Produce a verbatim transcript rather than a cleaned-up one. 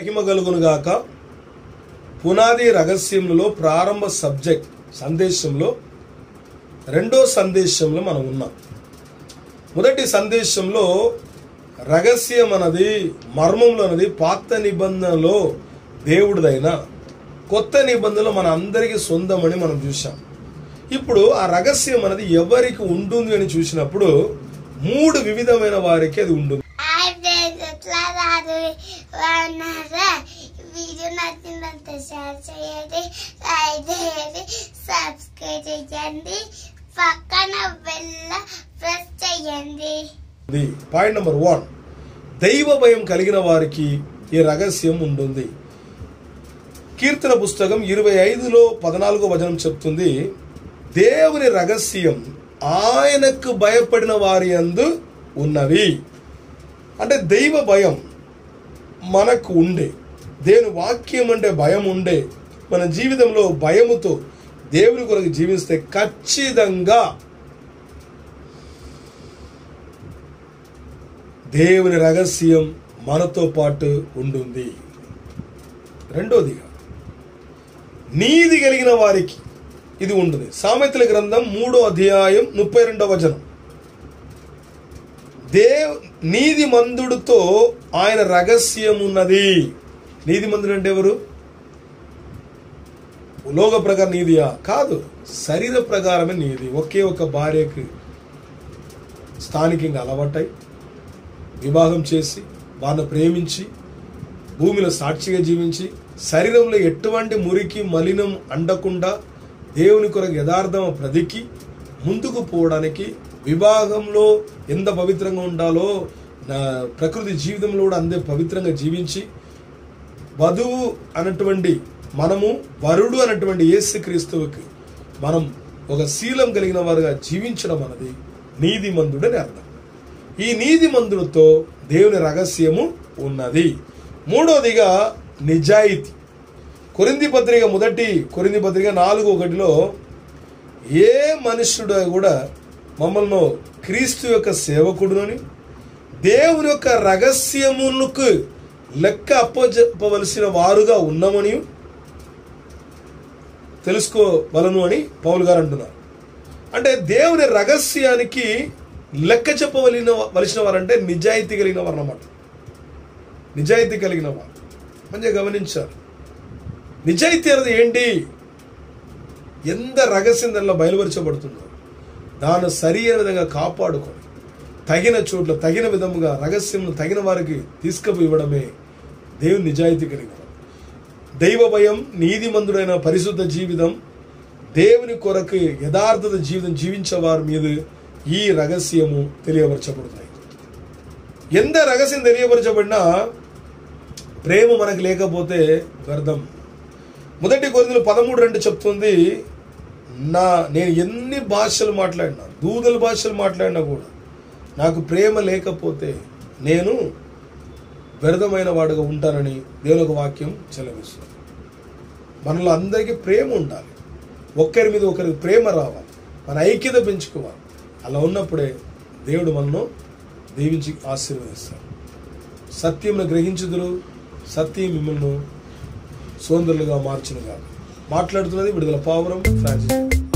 మహిమ కలుగును గాక. పునాది రహస్యములలో ప్రారంభ సబ్జెక్ట్ సందేశంలో రెండో సందేశంలో మనం ఉన్నాం. మొదటి సందేశంలో రహస్యం అన్నది, మర్మములు అన్నది పాత నిబంధనలో దేవుడిదైనా కొత్త నిబంధనలో మన అందరికీ సొంతమని మనం చూసాం. ఇప్పుడు ఆ రహస్యం అనేది ఎవరికి ఉంటుంది అని చూసినప్పుడు మూడు వివిధమైన వారికి అది ఉంటుంది. వీడియో నచ్చిందంటే షేర్ చేయండి, లైక్ చేయండి, సబ్స్క్రైబ్ చేయండి, పక్కన బెల్ ప్రెస్ చేయండి. పాయింట్ నెంబర్ వన్, దైవ భయం కలిగిన వారికి ఈ రహస్యం ఉంటుంది. కీర్తన పుస్తకం ఇరవై ఐదులో పద్నాలుగో వచనం చెప్తుంది, దేవుని రహస్యం ఆయనకు భయపడిన వారి యందు ఉన్నవి. అంటే దైవ భయం మనకు ఉండే, దేవుని వాక్యం అంటే భయం ఉండే, మన జీవితంలో భయముతో దేవుని కొరకు జీవిస్తే ఖచ్చితంగా దేవుని రహస్యం మనతో పాటు ఉంటుంది. రెండోదిగా నీతి కలిగిన వారికి ఇది ఉంటుంది. సామెతల గ్రంథం మూడో అధ్యాయం ముప్పై రెండో వచనం, దేవ్ నీతి మందుడితో ఆయన రహస్యం ఉన్నది. నీతి మందుడు అంటే ఎవరు? లోక ప్రకారం నీతియా? కాదు, శరీర ప్రకారమే నీతి. ఒకే ఒక భార్యకు స్థానికంగా అలవాటై వివాహం చేసి వారిని ప్రేమించి భూమిలో సాక్షిగా జీవించి శరీరంలో ఎటువంటి మురికి మలినం అండకుండా దేవుని కొరకు యథార్థం బ్రతికి ముందుకు పోవడానికి వివాహంలో ఎంత పవిత్రంగా ఉండాలో ప్రకృతి జీవితంలో కూడా అంతే పవిత్రంగా జీవించి వధువు అన్నటువంటి మనము, వరుడు అన్నటువంటి యేసుక్రీస్తువుకి మనం ఒక శీలం కలిగిన వారుగా జీవించడం అన్నది నీతిమంతుడని అర్థం. ఈ నీతిమంతుడితో దేవుని రహస్యము ఉన్నది. మూడోదిగా నిజాయితీ. కొరింథీ పత్రిక మొదటి కొరింథీ పత్రిక నాలుగు ఒకటిలో, ఏ మనుష్యుడు కూడా మమ్మల్ని క్రీస్తు యొక్క సేవకుడునని దేవుని యొక్క రహస్యములకు లెక్క అప్పచెప్పవలసిన వారుగా ఉన్నామని తెలుసుకోవలను అని పౌలు గారు అంటున్నారు. అంటే దేవుని రహస్యానికి లెక్క చెప్పవలసిన వలసిన వారంటే నిజాయితీ కలిగిన వారు అన్నమాట. నిజాయితీ కలిగిన వారు మంచిగా గమనించారు. నిజాయితీ అనేది ఏంటి? ఎంత రహస్యం దానిలో బయలుపరచబడుతుందో దాన్ని సరి అయిన విధంగా కాపాడుకొని తగిన చోట్ల తగిన విధముగా రహస్యం తగిన వారికి తీసుకుపోయి ఇవ్వడమే దేవుని నిజాయితీ కలిగిన వారు. దైవ భయం, నీతిమంతుడైన పరిశుద్ధ జీవితం, దేవుని కొరకు యథార్థత జీవితం జీవించే వారి మీద ఈ రహస్యము తెలియపరచబడుతాయి. ఎంత రహస్యం తెలియపరచబడినా ప్రేమ మనకు లేకపోతే వ్యర్థం. మొదటి కొరింథీయులు పదమూడు రెండు చెప్తుంది, నా నేను ఎన్ని భాషలు మాట్లాడినా, దూదల భాషలు మాట్లాడినా కూడా నాకు ప్రేమ లేకపోతే నేను వ్యర్థమైన వాడుగా ఉంటానని దేవుని ఒక వాక్యం చెలవిస్తుంది. మనలో అందరికీ ప్రేమ ఉండాలి, ఒక్కరి మీద ఒకరికి ప్రేమ రావాలి, మన ఐక్యత పెంచుకోవాలి. అలా ఉన్నప్పుడే దేవుడు మనను దీవించి ఆశీర్వదిస్తాడు. సత్యమును గ్రహించుదురు, సత్యం మిమ్మల్ని సోదరులుగా మార్చునుగా. మాట్లాడుతున్నది విడుదల పావురం ఫ్రాన్సిస్.